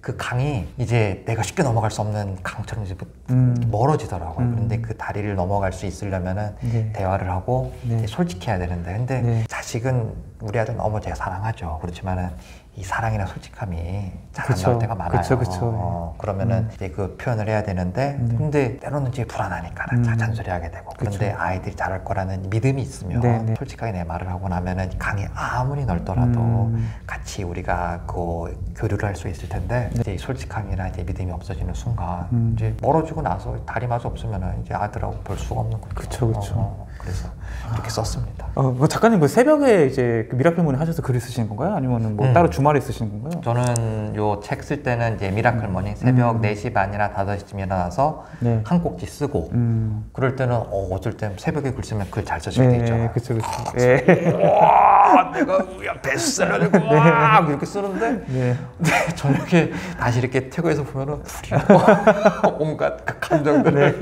그 강이 이제 내가 쉽게 넘어갈 수 없는 강처럼 이제 음. 멀어지더라고요. 음. 그런데 그 다리를 넘어갈 수 있으려면은 네. 대화를 하고 네. 이제 솔직해야 되는데, 근데 네. 자식은 우리 아들 너무 제가 사랑하죠. 그렇지만은 이 사랑이나 솔직함이 잘 안 그쵸. 나올 때가 많아요. 그쵸, 그쵸. 어, 그러면은 음. 이제 그 표현을 해야 되는데, 네. 근데 때로는 이제 불안하니까 음. 잔소리하게 되고. 그런데 그쵸. 아이들이 잘할 거라는 믿음이 있으면 네, 네. 솔직하게 내 말을 하고 나면은 강이 아무리 넓더라도 음. 같이 우리가 그 교류를 할 수 있을 텐데, 네. 이제 이 솔직함이나 이제 믿음이 없어지는 순간 음. 이제 멀어지고 나서 다리마저 없으면은 이제 아들하고 볼 수가 없는 거죠. 그쵸, 그쵸. 어, 그래서 이렇게 썼습니다. 어, 뭐 작가님 그 새벽에 이제 그 미라클 모닝 하셔서 글을 쓰시는 건가요? 아니면은 뭐 음. 따로 주말에 쓰시는 건가요? 저는 요 책 쓸 때는 이제 미라클 모닝 새벽 음. 네 시 반이나 다섯 시쯤 일어나서 네. 한 꼭지 쓰고, 음. 그럴 때는 어, 어쩔 땐 새벽에 글 쓰면 글 잘 쓰실 때 네, 있잖아요. 그쵸, 그쵸. 예. 와, 내가 야, 베스트셀러를 막 이렇게 쓰는데, 네. 근데 저녁에 다시 이렇게 퇴근해서 보면은 둘이 온갖 그 감정들을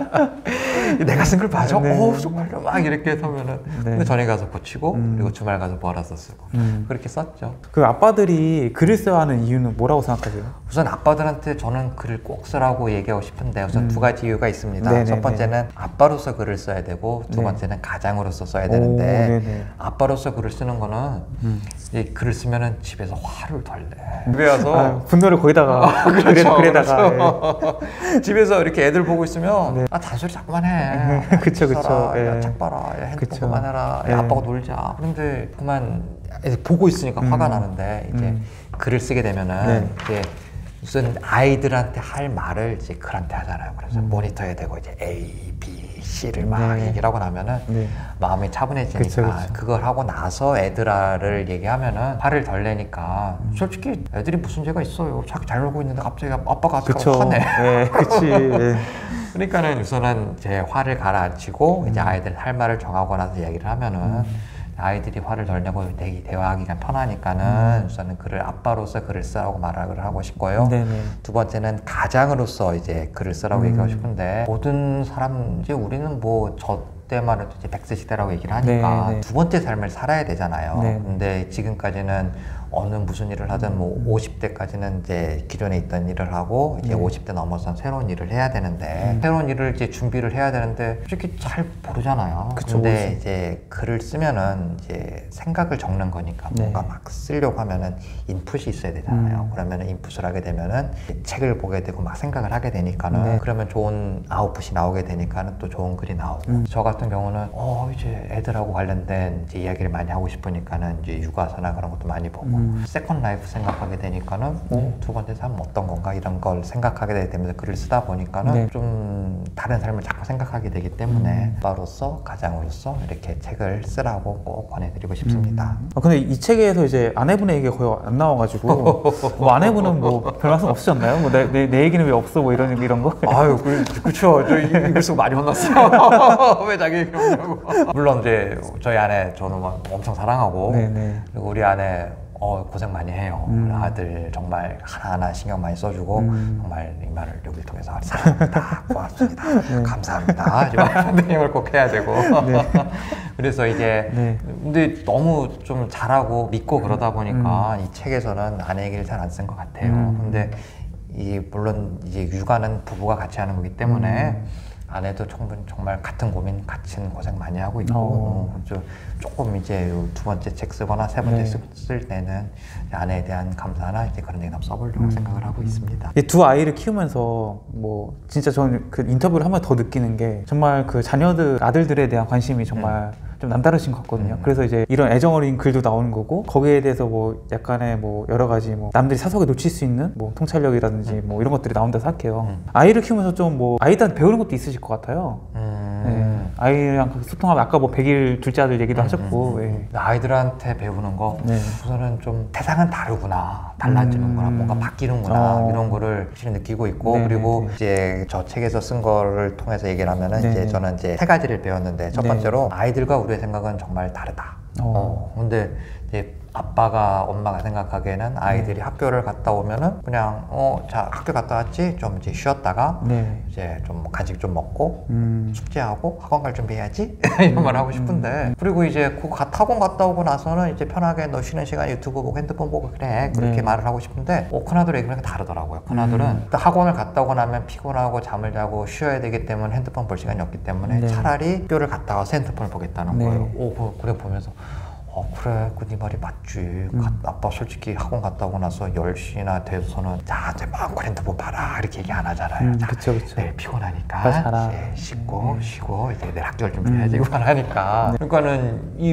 내가 쓴 글 맞아? 네. 어우 정말요? 막 이렇게 하면은 네. 근데 저녁에 가서 고치고 음. 그리고 주말 가서 몰아서 쓰고 음. 그렇게 썼죠. 그 아빠들이 글을 써야 하는 이유는 뭐라고 생각하세요? 우선 아빠들한테 저는 글을 꼭 쓰라고 얘기하고 싶은데 우선 음. 두 가지 이유가 있습니다. 네네네. 첫 번째는 아빠로서 글을 써야 되고 두 네. 번째는 가장으로서 써야 오, 되는데 네네. 아빠로서 글을 쓰는 거는 음. 이 글을 쓰면은 집에서 화를 덜 내. 집에 와서 아, 분노를 거기다가 글에, 글에다가 그렇죠. 집에서 이렇게 애들 보고 있으면 네. 아 잔소리 자꾸만 해. 그쵸, 그쵸. 써라, 예. 야, 책 봐라. 야, 핸드폰 그쵸. 그만해라. 예. 야, 아빠가 놀자. 그런데 그만 애들 보고 있으니까 음. 화가 나는데 이제 음. 글을 쓰게 되면은 네. 이제 무슨 아이들한테 할 말을 이제 글한테 하잖아요. 그래서 음. 모니터에 대고 이제 A, B, C를 막 네. 얘기를 하고 나면은 네. 마음이 차분해지니까 그쵸, 그쵸. 그걸 하고 나서 애들아를 얘기하면은 화를 덜 내니까 솔직히 애들이 무슨 죄가 있어요. 자기 잘 놀고 있는데 갑자기 아빠가 그쵸. 화내. 예, 그치. 예. 그러니까는 우선은 제 화를 가라앉히고 음. 이제 아이들 할 말을 정하고 나서 얘기를 하면은 아이들이 화를 덜 내고 대- 대화하기가 편하니까는 우선은 글을 아빠로서 글을 쓰라고 말을 하고 싶고요. 네네. 두 번째는 가장으로서 이제 글을 쓰라고 음. 얘기하고 싶은데 모든 사람 이제 우리는 뭐 저 때만 해도 이제 백 세 시대라고 얘기를 하니까 네, 네. 두 번째 삶을 살아야 되잖아요. 네. 근데 지금까지는 어느 무슨 일을 하든 뭐 오십 대까지는 이제 기존에 있던 일을 하고 이제 네. 오십 대 넘어선 새로운 일을 해야 되는데 음. 새로운 일을 이제 준비를 해야 되는데 솔직히 잘 모르잖아요. 그쵸, 근데 모르죠. 이제 글을 쓰면은 이제 생각을 적는 거니까 네. 뭔가 막 쓰려고 하면은 인풋이 있어야 되잖아요. 음. 그러면은 인풋을 하게 되면은 책을 보게 되고 막 생각을 하게 되니까는 네. 그러면 좋은 아웃풋이 나오게 되니까는 또 좋은 글이 나오고 음. 저 같은 경우는 어 이제 애들하고 관련된 이제 이야기를 많이 하고 싶으니까는 이제 육아서나 그런 것도 많이 보고 음. 세컨 라이프 생각하게 되니까는 어, 두 번째 삶 어떤 건가 이런 걸 생각하게 되면서 글을 쓰다 보니까는 네. 좀 다른 삶을 자꾸 생각하게 되기 때문에 음. 아빠로서 가장으로서 이렇게 책을 쓰라고 꼭 권해드리고 싶습니다. 음. 아, 근데 이 책에서 이제 아내분의 얘기가 거의 안 나와가지고 뭐 아내분은 뭐 별 말씀 없으셨나요? 뭐 내 내 내 얘기는 왜 없어? 뭐 이런 이런 거? 아유, 그, 그쵸. 저 이- 이글 쓰고 많이 혼났어요. 왜 자기 얘기 없냐고. 물론 이제 저희 아내 저는 막 엄청 사랑하고 네네. 그리고 우리 아내 어, 고생 많이 해요. 음. 아들 정말 하나하나 신경 많이 써주고 음. 정말 이 말을 여기를 통해서 사랑합니다. 고맙습니다. 네. 감사합니다. 선생님을 꼭 해야 되고. 네. 그래서 이제 네. 근데 너무 좀 잘하고 믿고 그러다 보니까 이 책에서는 아내 얘기를 잘 안 쓴 것 같아요. 음. 근데 이 물론 이제 육아는 부부가 같이 하는 거기 때문에 아내도 충분 정말 같은 고민, 같은 고생 많이 하고 있고 어. 어, 좀 조금 이제 두 번째 책 쓰거나 세 번째 네. 쓸, 쓸 때는 아내에 대한 감사나 이제 그런 얘기 써보려고 음. 생각을 하고 있습니다. 이 두 아이를 키우면서 뭐 진짜 저는 그 인터뷰를 하면 더 느끼는 게 정말 그 자녀들 아들들에 대한 관심이 정말 좀 남다르신 것 같거든요. 음. 그래서 이제 이런 애정 어린 글도 나오는 거고 거기에 대해서 뭐 약간의 뭐 여러 가지 뭐 남들이 사석에 놓칠 수 있는 뭐 통찰력이라든지 뭐 이런 것들이 나온다 생각해요. 음. 아이를 키우면서 좀 뭐 아이들한테 배우는 것도 있으실 것 같아요. 음. 네. 아이랑 소통하면 아까 뭐 백 일 둘째 아들 얘기도 음, 하셨고 음, 예. 음. 아이들한테 배우는 거 네. 우선은 좀 세상은 다르구나, 달라지는구나, 음. 뭔가 바뀌는구나 어. 이런 거를 실은 느끼고 있고 네네네. 그리고 이제 저 책에서 쓴 거를 통해서 얘기를 하면은 네네. 이제 저는 이제 세 가지를 배웠는데 첫 네. 번째로 아이들과 우리의 생각은 정말 다르다. 어. 어, 근데 이제 아빠가 엄마가 생각하기에는 아이들이 네. 학교를 갔다 오면은 그냥 어 자 학교 갔다 왔지 좀 이제 쉬었다가 네. 이제 좀 간식 좀 먹고 음. 숙제하고 학원 갈 준비해야지 이런 말 하고 싶은데 음. 그리고 이제 그 학원 갔다 오고 나서는 이제 편하게 너 쉬는 시간에 유튜브 보고 핸드폰 보고 그래 그렇게 네. 말을 하고 싶은데 어, 큰아들 얘기는 다르더라고요. 큰아들은 음. 학원을 갔다 오고 나면 피곤하고 잠을 자고 쉬어야 되기 때문에 핸드폰 볼 시간이 없기 때문에 네. 차라리 학교를 갔다 와서 핸드폰을 보겠다는 네. 거예요. 오 그래 보면서 어 그래 그 네 말이 맞지. 음. 가, 아빠 솔직히 학원 갔다 오고 나서 열 시나 돼서는 자 이제 마음껏 핸드폰 봐라 이렇게 얘기 안 하잖아요. 음, 그쵸 그쵸. 네, 피곤하니까 이제 씻고 음. 쉬고 이제 내일 학교를 준비해야지 음. 이거 하니까 네. 그러니까는 이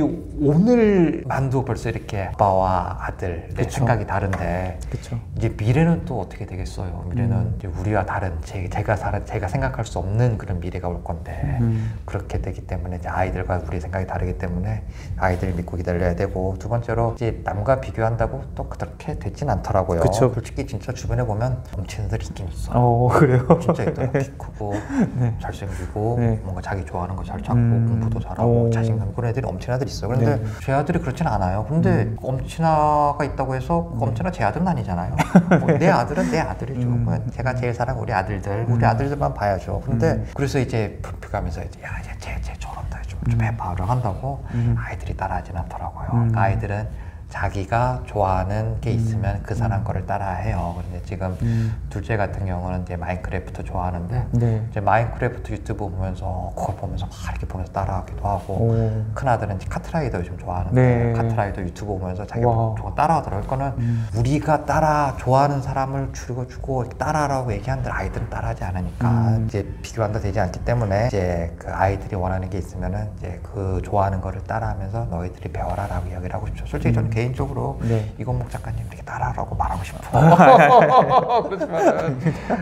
오늘만도 벌써 이렇게 아빠와 아들 내 생각이 다른데 그쵸. 이제 미래는 또 어떻게 되겠어요. 미래는 음. 이제 우리와 다른 제, 제가 살아 제가 생각할 수 없는 그런 미래가 올 건데 음. 그렇게 되기 때문에 이제 아이들과 우리 생각이 다르기 때문에 아이들 믿고 기다려야 되고 두 번째로 이제 남과 비교한다고 또 그렇게 되진 않더라고요. 그쵸. 솔직히 진짜 주변에 보면 넘치는 애들 있긴 있어. 어 그래요? 진짜 있더라. 키 크고 네. 잘생기고 네. 뭔가 자기 좋아하는 거 잘 찾고 음. 공부도 잘하고 오. 자신감 그런 애들이 엄친아 애들 있어. 그런데 네. 제 아들이 그렇진 않아요. 근데 음. 엄친아가 있다고 해서 음. 엄친아 제 아들은 아니잖아요. 뭐 내 아들은 내 아들이죠. 음. 제가 제일 사랑하는 우리 아들들, 우리 음. 아들들만 봐야죠. 근데 음. 그래서 이제 불평하면서 이제 야, 쟤, 쟤 저런다 좀, 좀 해봐를 한다고 음. 아이들이 따라하진 않더라고요. 음. 아이들은 자기가 좋아하는 게 있으면 음. 그 사람 거를 따라해요. 그런데 지금 음. 둘째 같은 경우는 이제 마인크래프트 좋아하는데 네. 이제 마인크래프트 유튜브 보면서 그걸 보면서 막 이렇게 보면서 따라하기도 하고 큰 아들은 카트라이더 요즘 좋아하는데 네. 카트라이더 유튜브 보면서 자기가 저거 따라하더라고요. 그거는 음. 우리가 따라 좋아하는 사람을 줄여주고 따라하라고 얘기하는데 아이들은 따라하지 않으니까 음. 이제 비교한다 되지 않기 때문에 이제 그 아이들이 원하는 게 있으면은 이제 그 좋아하는 거를 따라하면서 너희들이 배워라라고 이야기를 하고 싶죠. 솔직히 저는 음. 개인적으로 네. 이건목 작가님 이렇게 따라하라고 말하고 싶어. 그렇지만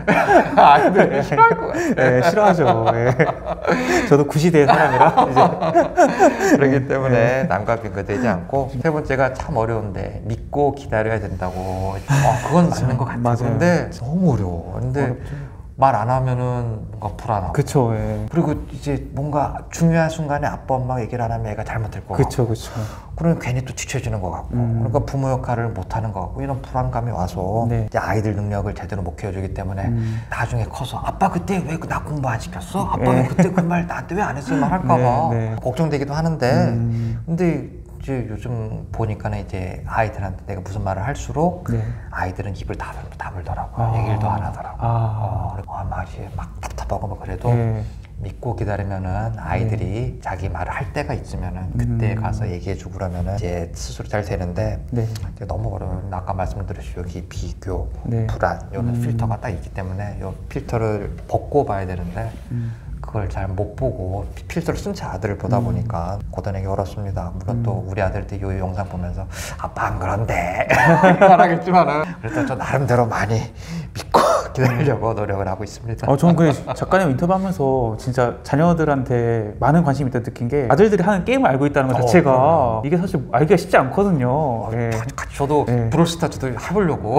아이들 싫어할 것 같아요. 네, 싫어하죠. 네. 저도 구시대의 사람이라 이제. 그렇기 때문에 네. 남과 비교되지 않고 세 번째가 참 어려운데 믿고 기다려야 된다고. 어, 그건 맞는 것 같아요. 맞아요. 근데 너무 어려워. 근데 말 안 하면은 뭔가 불안하고. 그쵸. 예. 그리고 이제 뭔가 중요한 순간에 아빠 엄마가 얘기를 안 하면 애가 잘못될 것 그쵸, 같고. 그쵸. 그러면 괜히 또 뒤처지는 것 같고. 음. 그러니까 부모 역할을 못 하는 것 같고 이런 불안감이 와서 네. 이제 아이들 능력을 제대로 못 키워주기 때문에 음. 나중에 커서 아빠 그때 왜 나 공부 안 시켰어? 아빠 네. 왜 그때 그 말 나한테 왜 안 했어? 말 할까 봐 네, 네. 걱정되기도 하는데 음. 근데 이제 요즘 보니까는 이제 아이들한테 내가 무슨 말을 할수록 네. 아이들은 입을 다, 다물더라고요. 아. 얘기를 더 안 하더라고요. 아. 어, 아, 막 이제 막 답답하고 뭐 그래도 네. 믿고 기다리면은 아이들이 네. 자기 말을 할 때가 있으면은 그때 음. 가서 얘기해주고 그러면은 이제 스스로 잘 되는데 네. 너무 어려워요. 아까 말씀드렸듯이 여기 비교, 네. 불안 이런 음. 필터가 딱 있기 때문에 이 필터를 벗고 봐야 되는데 음. 그걸 잘 못 보고 필터를 쓴 채 아들을 보다 음. 보니까 고단하기 어렵습니다. 물론 음. 또 우리 아들도 이 영상 보면서 아빠 안 그런데 말하겠지만은 그래도 저 나름대로 많이 믿고 기다리려고 노력을 하고 있습니다. 어, 저는 그 작가님 인터뷰하면서 진짜 자녀들한테 많은 관심이 있다 느낀 게 아들들이 하는 게임을 알고 있다는 것 자체가 어, 이게 사실 알기가 쉽지 않거든요. 어, 네. 저도 네. 브롤스타 저도 해보려고.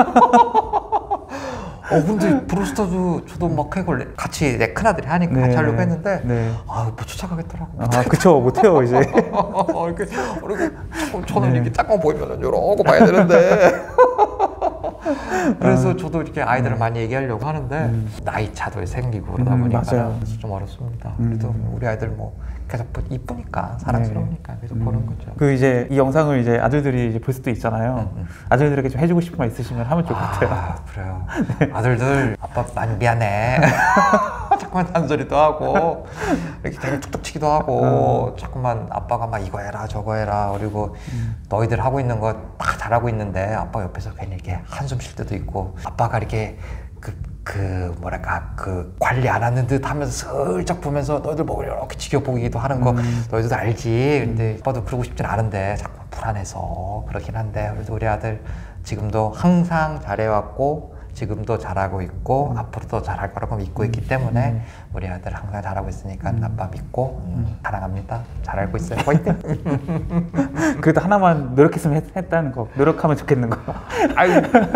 어 근데 브롤스타즈 저도 막 해고 같이 내 큰아들이 하니까 네. 같이 하려고 했는데 네. 아못 쫓아가겠더라고. 아 그쵸 못해요 이제. 이렇게 이렇게 저는 네. 이렇게 잠깐 보이면은 이러고 봐야 되는데. 그래서 아, 저도 이렇게 아이들을 음. 많이 얘기하려고 하는데 음. 나이 차도 생기고 그러다 음, 보니까 맞아요. 그래서 좀 어렵습니다. 음. 그래도 우리 아이들 뭐 계속 이쁘니까 사랑스러우니까 네. 계속 음. 보는 거죠. 그 이제 이 영상을 이제 아들들이 이제 볼 수도 있잖아요. 음, 음. 아들들에게 좀 해주고 싶은 말 있으시면 하면 좋을 것 같아요. 아, 그래요. 네. 아들들 아빠 많이 미안해. 자꾸만 잔소리도 하고 이렇게 되게 툭툭치기도 하고 음. 자꾸만 아빠가 막 이거 해라 저거 해라 그리고 음. 너희들 하고 있는 거 다 잘하고 있는데 아빠 옆에서 괜히 이렇게 한숨 쉴 때도 있고 아빠가 이렇게 그, 그 뭐랄까 그 관리 안 하는 듯 하면서 슬쩍 보면서 너희들 뭐 이렇게 지켜보기도 하는 거 음. 너희들도 알지. 근데 음. 아빠도 그러고 싶진 않은데 자꾸 불안해서 그렇긴 한데 그래도 우리 아들 지금도 항상 잘해왔고 지금도 잘하고 있고 음. 앞으로도 잘할 거라고 믿고 있기 때문에 음. 우리 아들 항상 잘하고 있으니까 음. 아빠 믿고 음, 사랑합니다. 잘 알고 있어요. 화이팅! 그래도 하나만 노력했으면 했, 했다는 거 노력하면 좋겠는 거. 아유,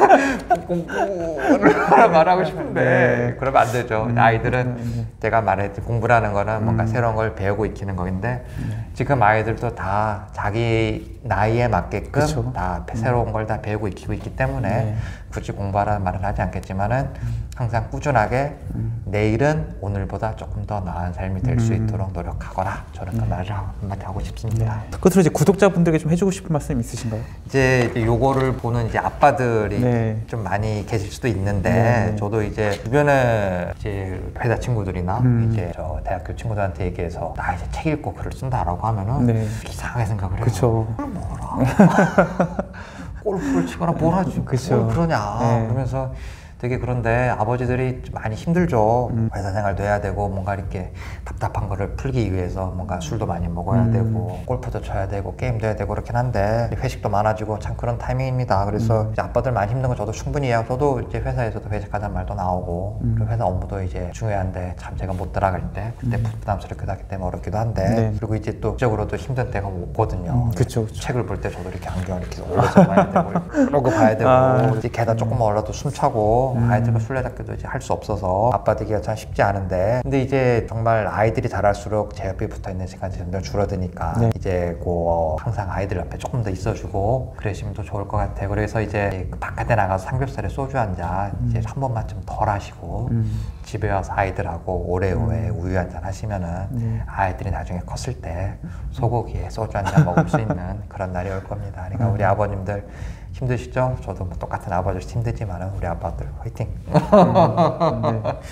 공부를 말하고 싶은데 네. 그러면 안 되죠. 음, 아이들은 네. 제가 말했듯이 공부라는 거는 뭔가 음. 새로운 걸 배우고 익히는 건데 네. 지금 아이들도 다 자기 나이에 맞게끔 그쵸. 다 새로운 걸 다 배우고 익히고 있기 때문에 네. 굳이 공부하라는 말은 하지 않겠지만은 음. 항상 꾸준하게 내일은 오늘보다 조금 더 나은 삶이 될 수 음. 있도록 노력하거라. 저는 그 말을 한마디 하고 싶습니다. 네. 끝으로 이제 구독자분들에게 좀 해주고 싶은 말씀 있으신가요? 이제 요거를 보는 이제 아빠들이 네. 좀 많이 계실 수도 있는데 네. 저도 이제 주변에 이제 회사 친구들이나 음. 이제 저 대학교 친구들한테 얘기해서 나 이제 책 읽고 글을 쓴다라고 하면은 네. 이상하게 생각을 해요. 그쵸. 그걸 뭐라 골프를 치거나 뭘 하지 그쵸. 뭘 그러냐 네. 그러면서 되게 그런데 아버지들이 좀 많이 힘들죠. 음. 회사 생활도 해야 되고 뭔가 이렇게 답답한 거를 풀기 위해서 뭔가 술도 많이 먹어야 음. 되고 골프도 쳐야 되고 게임도 해야 되고 그렇긴 한데 회식도 많아지고 참 그런 타이밍입니다. 그래서 음. 이제 아빠들 많이 힘든 거 저도 충분히 이해하고 저도 이제 회사에서도 회식하자는 말도 나오고 음. 그리고 회사 업무도 이제 중요한데 참 제가 못 들어갈 때 그때 음. 부담스럽기도 하기 때문에 어렵기도 한데 네. 그리고 이제 또 적으로도 힘든 때가 오거든요. 음, 그쵸, 그쵸. 책을 볼 때 저도 이렇게 안경을 이렇게 올려서 봐야 되고 그러고 봐야 되고 아. 이제 계단 조금만 올라도 숨차고 음. 아이들과 술래잡기도 이제 할 수 없어서 아빠 되기가 참 쉽지 않은데 근데 이제 정말 아이들이 자랄수록 제 옆에 붙어 있는 시간이 점점 줄어드니까 네. 이제 그 항상 아이들 옆에 조금 더 있어주고 그러시면 더 좋을 것 같아요. 그래서 이제 그 바깥에 나가서 삼겹살에 소주 한 잔 이제 한 번만 좀 덜 하시고 음. 집에 와서 아이들하고 오래오래 우유 한 잔 하시면은 네. 아이들이 나중에 컸을 때 소고기에 소주 한 잔 먹을 수 있는 그런 날이 올 겁니다. 그러니까 음. 우리 아버님들 힘드시죠? 저도 뭐 똑같은 아버지 힘들지만은 우리 아빠들 화이팅! 음, 네.